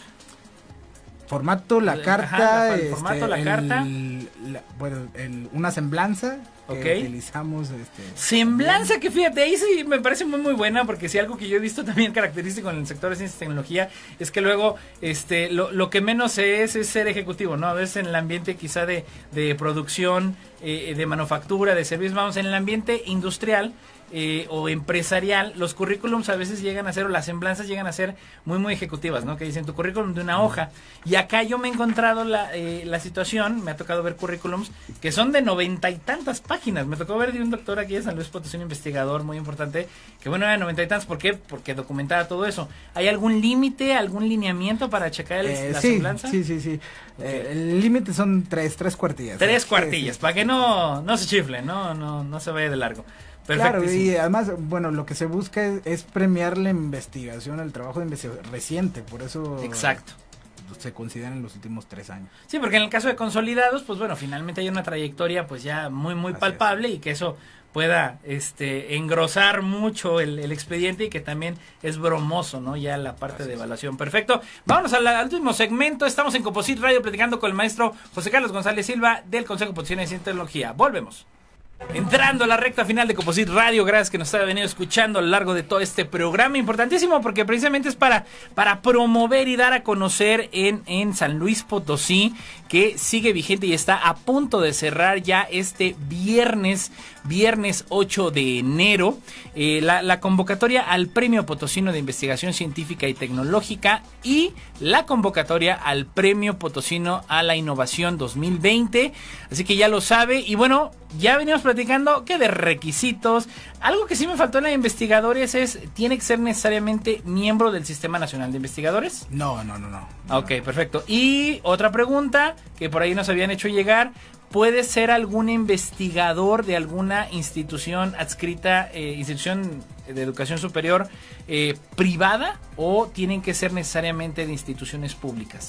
Formato, la carta, Ajá, la, el este, formato, la el, carta, la, bueno, el, una semblanza que okay. utilizamos. Este, semblanza, que fíjate, ahí sí me parece muy muy buena, porque si algo que yo he visto también característico en el sector de ciencia y tecnología es que luego este lo, lo que menos se es es ser ejecutivo, ¿no? A veces en el ambiente quizá de, de producción, eh, de manufactura, de servicios, vamos, en el ambiente industrial, Eh, o empresarial, los currículums a veces llegan a ser, o las semblanzas llegan a ser muy muy ejecutivas, ¿no? Que dicen tu currículum de una hoja, y acá yo me he encontrado la, eh, la situación, me ha tocado ver currículums que son de noventa y tantas páginas. Me tocó ver de un doctor aquí de San Luis Potosí, un investigador muy importante, que bueno, era de noventa y tantas. ¿Por qué? Porque documentaba todo eso. ¿Hay algún límite, algún lineamiento para checar el, eh, la sí, semblanza? Sí, sí, sí. Okay. Eh, el límite son tres, tres cuartillas. Tres cuartillas, sí, sí. Para que no, no se chifle, no, no, no se vaya de largo. Claro, y además, bueno, lo que se busca es, es premiar la investigación, el trabajo de investigación reciente, por eso exacto se considera en los últimos tres años. Sí, porque en el caso de consolidados, pues bueno, finalmente hay una trayectoria pues ya muy muy Así palpable es. Y que eso pueda este engrosar mucho el, el expediente y que también es bromoso, ¿no? Ya la parte Así de evaluación. Es. Perfecto. Vámonos al, al último segmento. Estamos en Composit Radio platicando con el maestro José Carlos González Silva del Consejo Potosino de Ciencia y Tecnología. Volvemos. Entrando a la recta final de Composit Radio, gracias que nos haya venido escuchando a lo largo de todo este programa, importantísimo porque precisamente es para, para promover y dar a conocer en, en San Luis Potosí, que sigue vigente y está a punto de cerrar ya este viernes, viernes ocho de enero, eh, la, la convocatoria al Premio Potosino de Investigación Científica y Tecnológica y la convocatoria al Premio Potosino a la Innovación dos mil veinte, así que ya lo sabe. Y bueno, ya venimos platicando que de requisitos, algo que sí me faltó en la investigadores es, ¿tiene que ser necesariamente miembro del Sistema Nacional de Investigadores? No, no, no, no. Ok, perfecto. Y otra pregunta que por ahí nos habían hecho llegar, ¿puede ser algún investigador de alguna institución adscrita, eh, institución de educación superior eh, privada, o tienen que ser necesariamente de instituciones públicas?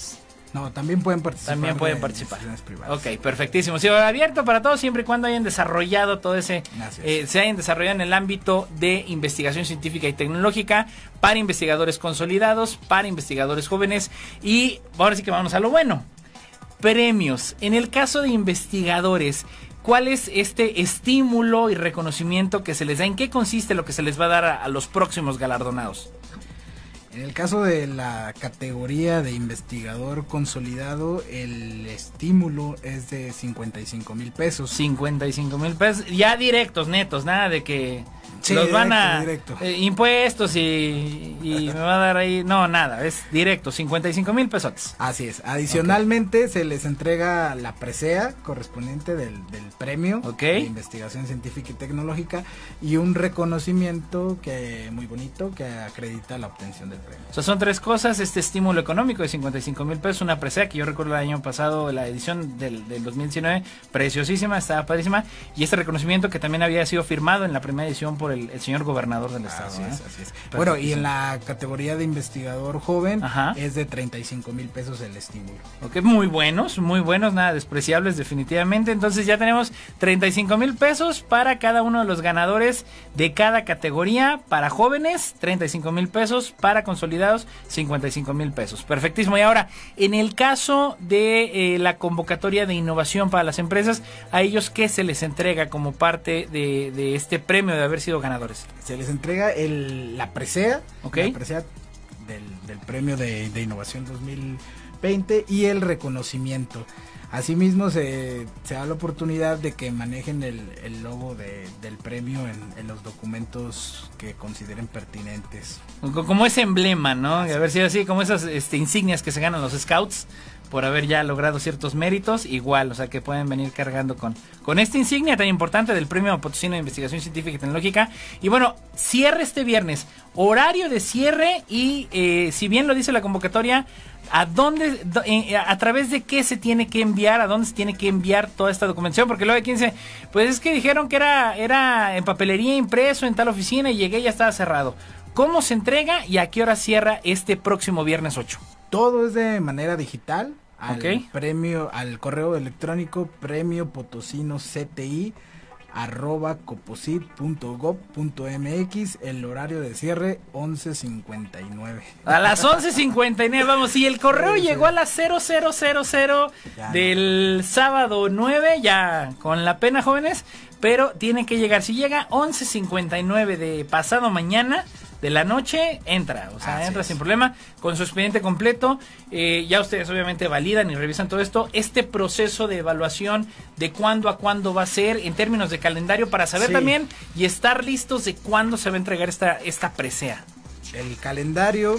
No, también pueden participar. También pueden participar. Ok, perfectísimo. Sí, abierto para todos siempre y cuando hayan desarrollado todo ese, eh, se hayan desarrollado en el ámbito de investigación científica y tecnológica para investigadores consolidados, para investigadores jóvenes y ahora sí que vamos a lo bueno. Premios. En el caso de investigadores, ¿cuál es este estímulo y reconocimiento que se les da? ¿En qué consiste lo que se les va a dar a, a los próximos galardonados? En el caso de la categoría de investigador consolidado, el estímulo es de cincuenta y cinco mil pesos. cincuenta y cinco mil pesos, ya directos, netos, nada de que sí, los directo, van a directo. Eh, impuestos y, y me va a dar ahí, no, nada, es directo, cincuenta y cinco mil pesos. Así es, adicionalmente okay. se les entrega la presea correspondiente del, del premio okay. de investigación científica y tecnológica y un reconocimiento que muy bonito que acredita la obtención del premio. O sea, son tres cosas, este estímulo económico de cincuenta y cinco mil pesos, una presea que yo recuerdo el año pasado, la edición del, del dos mil diecinueve, preciosísima, estaba padrísima, y este reconocimiento que también había sido firmado en la primera edición por el, el señor gobernador del estado. Así es, ¿eh? Así es. Bueno, y en la categoría de investigador joven Ajá. es de treinta y cinco mil pesos el estímulo. Ok, muy buenos, muy buenos, nada despreciables definitivamente. Entonces ya tenemos treinta y cinco mil pesos para cada uno de los ganadores de cada categoría. Para jóvenes, treinta y cinco mil pesos, para consolidados, cincuenta y cinco mil pesos. Perfectísimo. Y ahora, en el caso de eh, la convocatoria de innovación para las empresas, ¿a ellos qué se les entrega como parte de, de este premio de haber sido ganadores? Se les entrega el, la presea, okay. la presea del, del premio de, de innovación dos mil veinte y el reconocimiento. Asimismo se, se da la oportunidad de que manejen el, el logo de, del premio en, en los documentos que consideren pertinentes. Como ese emblema, ¿no? A ver si así, como esas este, insignias que se ganan los scouts por haber ya logrado ciertos méritos, igual, o sea que pueden venir cargando con, con esta insignia tan importante del Premio Potosino de Investigación Científica y Tecnológica. Y bueno, cierre este viernes, horario de cierre y eh, si bien lo dice la convocatoria, ¿a dónde, a través de qué se tiene que enviar, a dónde se tiene que enviar toda esta documentación? Porque luego hay quien dice, pues es que dijeron que era, era en papelería impreso en tal oficina y llegué y ya estaba cerrado. ¿Cómo se entrega y a qué hora cierra este próximo viernes ocho? Todo es de manera digital, al okay. premio, al correo electrónico premio potosino cti arroba coposit punto gob punto mx, el horario de cierre once cincuenta y nueve. A las once cincuenta y nueve, vamos, si el correo sí, llegó sí. a las cero cero cero cero del no. sábado nueve, ya con la pena, jóvenes, pero tiene que llegar, si llega once cincuenta y nueve de pasado mañana de la noche, entra, o sea, Así entra es. sin problema, con su expediente completo, eh, ya ustedes obviamente validan y revisan todo esto, este proceso de evaluación de cuándo a cuándo va a ser, en términos de calendario, para saber sí. también y estar listos de cuándo se va a entregar esta, esta presea. El calendario,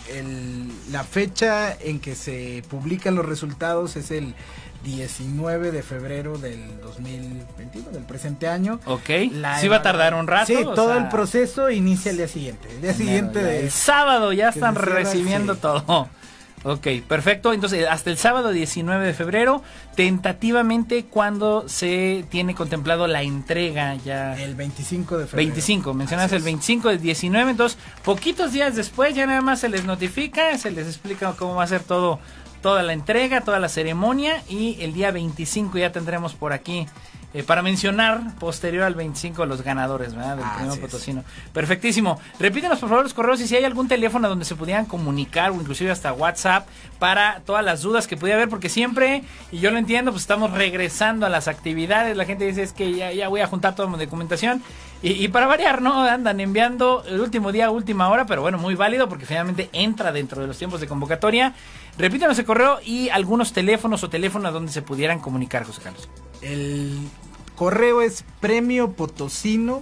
el, la fecha en que se publican los resultados es el diecinueve de febrero del dos mil veintiuno, del presente año. Ok, la sí va a tardar un rato. Sí, todo sea... el proceso inicia el día siguiente. El día siguiente de... El sábado ya están recibiendo sí. todo. Ok, perfecto. Entonces, hasta el sábado diecinueve de febrero, tentativamente, ¿cuándo se tiene contemplado la entrega ya? El veinticinco de febrero. veinticinco, mencionas el veinticinco del diecinueve, entonces, poquitos días después ya nada más se les notifica, se les explica cómo va a ser todo, toda la entrega, toda la ceremonia, y el día veinticinco ya tendremos por aquí Eh, para mencionar posterior al veinticinco los ganadores, ¿verdad? Del ah, Premio Potosino. Perfectísimo. Repítenos por favor los correos y si hay algún teléfono donde se pudieran comunicar o inclusive hasta WhatsApp para todas las dudas que pudiera haber, porque siempre, y yo lo entiendo, pues estamos regresando a las actividades, la gente dice es que ya, ya voy a juntar toda mi documentación y, y para variar, ¿no? Andan enviando el último día, última hora, pero bueno, muy válido porque finalmente entra dentro de los tiempos de convocatoria. Repítenos el correo y algunos teléfonos o teléfonos donde se pudieran comunicar, José Carlos. El correo es premio potosino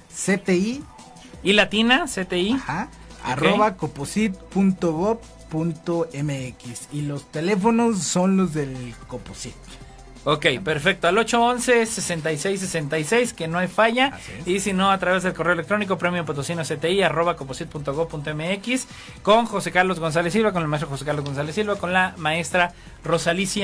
cti y latina cti ajá, okay. arroba coposit punto gob punto mx y los teléfonos son los del Coposit. Ok, perfecto, al ocho once, sesenta y seis sesenta y seis, que no hay falla, y si no, a través del correo electrónico premio potosino cti arroba coposit punto gob punto mx, con José Carlos González Silva, con el maestro José Carlos González Silva, con la maestra Rosalicia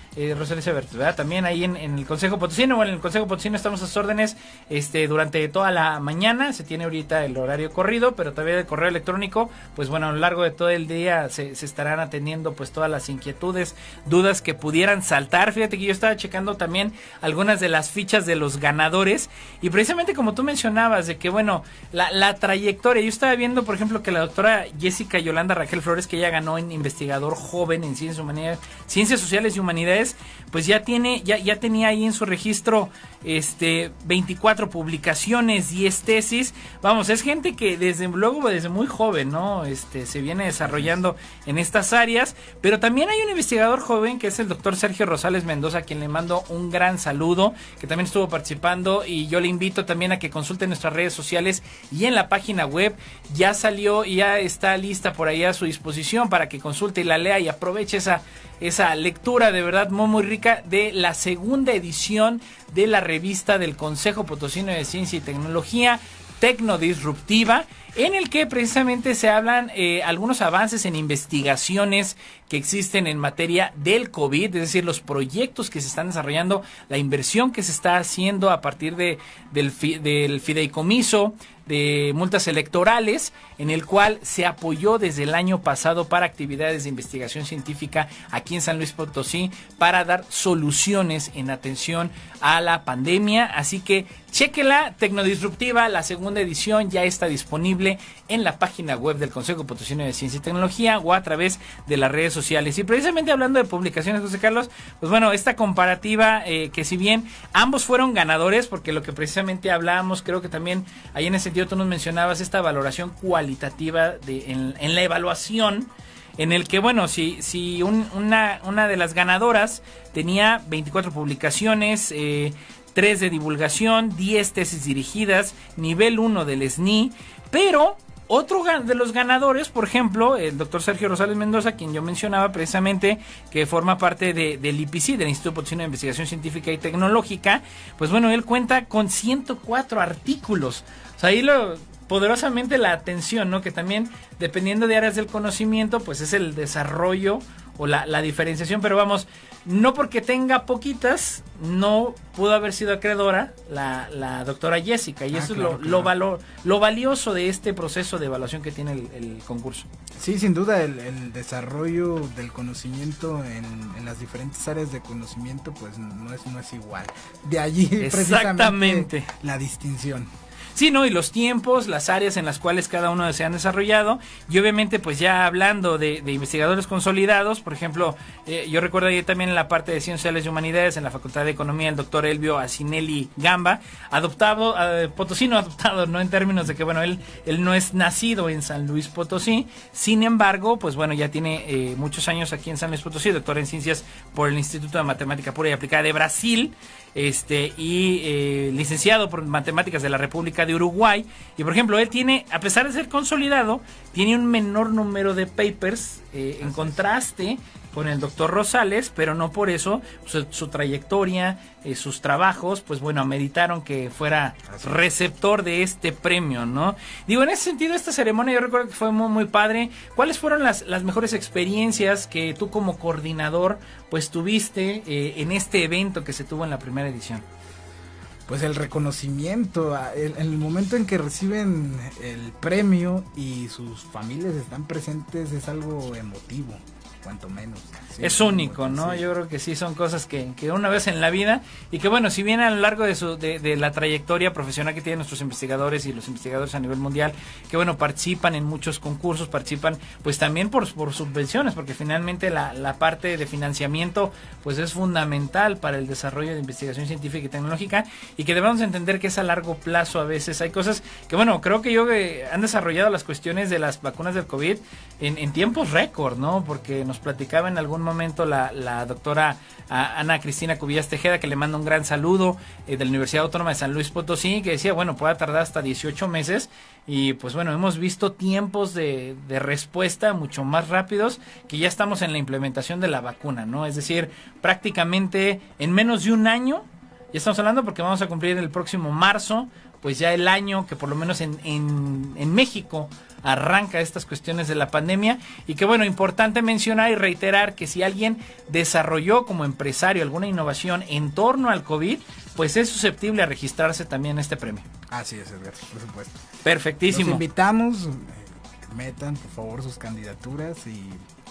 eh, Rosales Everett, ¿verdad? También ahí en, en el Consejo Potosino, bueno, en el Consejo Potosino estamos a sus órdenes este, durante toda la mañana, se tiene ahorita el horario corrido, pero todavía el correo electrónico, pues bueno, a lo largo de todo el día se, se estarán atendiendo pues todas las inquietudes, dudas que pudieran saltar. Fíjate que yo estaba checando también algunas de las fichas de los ganadores, y precisamente como tú mencionabas, de que bueno, la, la trayectoria, yo estaba viendo por ejemplo que la doctora Jessica Yolanda Rangel Flores, que ella ganó en investigador joven en ciencias humanidades, ciencias sociales y humanidades, pues ya tiene, ya, ya tenía ahí en su registro este veinticuatro publicaciones, diez tesis. Vamos, es gente que desde luego desde muy joven, ¿no? Este se viene desarrollando en estas áreas, pero también hay un investigador joven que es el doctor Sergio Rosales Mendoza, a quien le mando un gran saludo, que también estuvo participando, y yo le invito también a que consulte nuestras redes sociales y en la página web. Ya salió y ya está lista por ahí a su disposición para que consulte y la lea y aproveche esa esa lectura de verdad muy muy rica de la segunda edición de la revista del Consejo Potosino de Ciencia y Tecnología, Tecnodisruptiva, en el que precisamente se hablan eh, algunos avances en investigaciones que existen en materia del COVID, es decir, los proyectos que se están desarrollando, la inversión que se está haciendo a partir de del, fi, del fideicomiso de multas electorales, en el cual se apoyó desde el año pasado para actividades de investigación científica aquí en San Luis Potosí para dar soluciones en atención a la pandemia. Así que chéquela, Tecnodisruptiva, la segunda edición ya está disponible en la página web del Consejo Potosino de Ciencia y Tecnología o a través de las redes sociales. Y precisamente hablando de publicaciones, José Carlos, pues bueno, esta comparativa eh, que si bien ambos fueron ganadores, porque lo que precisamente hablábamos, creo que también ahí en ese sentido tú nos mencionabas esta valoración cualitativa de, en, en la evaluación, en el que, bueno, si, si un, una, una de las ganadoras tenía veinticuatro publicaciones, eh, tres de divulgación, diez tesis dirigidas, nivel uno del S N I, pero otro de los ganadores, por ejemplo, el doctor Sergio Rosales Mendoza, quien yo mencionaba precisamente, que forma parte de, del I P C, del Instituto Potosino de Investigación Científica y Tecnológica, pues bueno, él cuenta con ciento cuatro artículos. O sea, ahí lo poderosamente la atención, ¿no? Que también, dependiendo de áreas del conocimiento, pues es el desarrollo o la, la diferenciación, pero vamos, no porque tenga poquitas, no pudo haber sido acreedora la, la doctora Jessica, y ah, eso claro, es lo, claro. lo, valor, lo valioso de este proceso de evaluación que tiene el, el concurso. Sí, sin duda, el, el desarrollo del conocimiento en, en las diferentes áreas de conocimiento, pues no es, no es igual. De allí precisamente la distinción. Sí, ¿no? Y los tiempos, las áreas en las cuales cada uno se han desarrollado, y obviamente pues ya hablando de, de investigadores consolidados, por ejemplo, eh, yo recuerdo ahí también en la parte de Ciencias Sociales y Humanidades, en la Facultad de Economía, el doctor Elvio Acinelli Gamba, adoptado, eh, potosino adoptado, ¿no? En términos de que, bueno, él, él no es nacido en San Luis Potosí, sin embargo, pues bueno, ya tiene eh, muchos años aquí en San Luis Potosí, doctor en Ciencias por el Instituto de Matemática Pura y Aplicada de Brasil, este y eh, licenciado por Matemáticas de la República de Uruguay. Y por ejemplo, él tiene, a pesar de ser consolidado, tiene un menor número de papers eh, en contraste con el doctor Rosales, pero no por eso su, su trayectoria, eh, sus trabajos, pues bueno, ameritaron que fuera receptor de este premio, ¿no? Digo, en ese sentido, esta ceremonia yo recuerdo que fue muy, muy padre. ¿Cuáles fueron las, las mejores experiencias que tú como coordinador pues tuviste eh, en este evento que se tuvo en la primera edición? Pues el reconocimiento, el, el momento en que reciben el premio y sus familias están presentes es algo emotivo, cuanto menos. Sí, es único, ¿no? Sí. Yo creo que sí son cosas que, que una vez en la vida, y que bueno, si bien a lo largo de, su, de, de la trayectoria profesional que tienen nuestros investigadores y los investigadores a nivel mundial, que bueno, participan en muchos concursos, participan pues también por, por subvenciones, porque finalmente la, la parte de financiamiento pues es fundamental para el desarrollo de investigación científica y tecnológica, y que debemos entender que es a largo plazo. A veces hay cosas que bueno, creo que yo eh, han desarrollado las cuestiones de las vacunas del COVID en, en tiempos récord, ¿no? Porque nos platicaba en algún momento la, la doctora Ana Cristina Cubillas Tejeda, que le manda un gran saludo, eh, de la Universidad Autónoma de San Luis Potosí, que decía, bueno, puede tardar hasta dieciocho meses, y pues bueno, hemos visto tiempos de, de respuesta mucho más rápidos, que ya estamos en la implementación de la vacuna, ¿no? Es decir, prácticamente en menos de un año, ya estamos hablando porque vamos a cumplir el próximo marzo, pues ya el año que por lo menos en, en, en México arranca estas cuestiones de la pandemia. Y que bueno, importante mencionar y reiterar que si alguien desarrolló como empresario alguna innovación en torno al COVID, pues es susceptible a registrarse también este premio. Así es, Edgar, por supuesto. Perfectísimo. Los invitamos, eh, metan por favor sus candidaturas y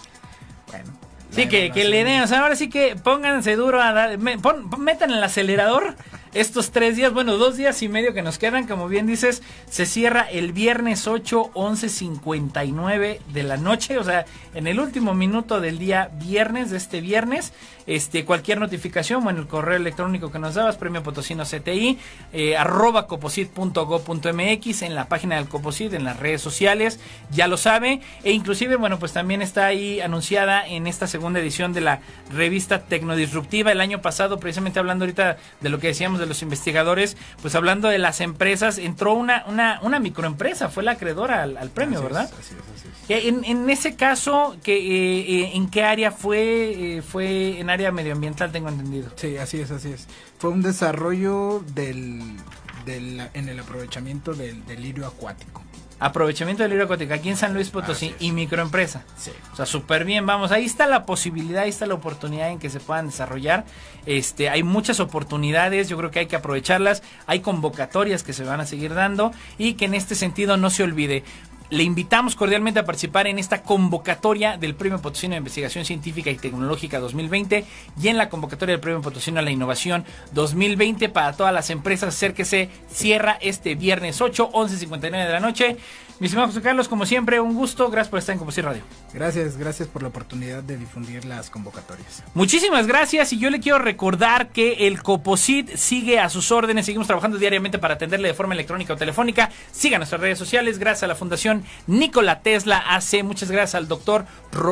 bueno. Sí, que, que le den, o sea, ahora sí que pónganse duro a dar, me, pon, metan el acelerador estos tres días, bueno, dos días y medio que nos quedan, como bien dices, se cierra el viernes ocho, once cincuenta y nueve de la noche, o sea, en el último minuto del día viernes, de este viernes, este, cualquier notificación, bueno, el correo electrónico que nos dabas, premio potosino C T I, eh, arroba coposit punto gob punto m x, en la página del Coposit, en las redes sociales, ya lo sabe, e inclusive, bueno, pues también está ahí anunciada en esta segunda edición de la revista Tecnodisruptiva. El año pasado, precisamente hablando ahorita de lo que decíamos de los investigadores, pues hablando de las empresas, entró una una, una microempresa, fue la acreedora al, al premio, así ¿verdad? Es, así es, así es. En, en ese caso, que eh, eh, ¿en qué área fue? Eh, fue en área medioambiental, tengo entendido. Sí, así es, así es. Fue un desarrollo del, del en el aprovechamiento del, del lirio acuático. Aprovechamiento del lirio acuático aquí en San Luis Potosí y microempresa. Sí. O sea, súper bien, vamos, ahí está la posibilidad, ahí está la oportunidad en que se puedan desarrollar. Este, hay muchas oportunidades, yo creo que hay que aprovecharlas, hay convocatorias que se van a seguir dando y que en este sentido no se olvide. Le invitamos cordialmente a participar en esta convocatoria del Premio Potosino de Investigación Científica y Tecnológica dos mil veinte y en la convocatoria del Premio Potosino a la Innovación dos mil veinte para todas las empresas. Acérquese, cierra este viernes ocho, once cincuenta y nueve de la noche. Mi estimado José Carlos, como siempre, un gusto. Gracias por estar en Coposit Radio. Gracias, gracias por la oportunidad de difundir las convocatorias. Muchísimas gracias y yo le quiero recordar que el Coposit sigue a sus órdenes. Seguimos trabajando diariamente para atenderle de forma electrónica o telefónica. Siga nuestras redes sociales. Gracias a la Fundación Nikola Tesla A C. Muchas gracias al doctor,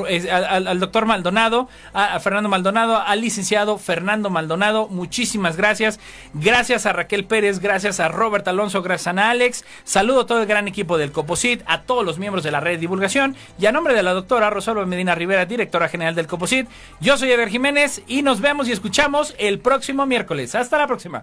al, al doctor Maldonado, a, a Fernando Maldonado, al licenciado Fernando Maldonado. Muchísimas gracias. Gracias a Raquel Pérez, gracias a Robert Alonso, gracias a Alex. Saludo a todo el gran equipo del Coposit, a todos los miembros de la red de divulgación y a nombre de la doctora Rosalba Medina Rivera, directora general del Coposit, yo soy Edgar Jiménez y nos vemos y escuchamos el próximo miércoles. Hasta la próxima.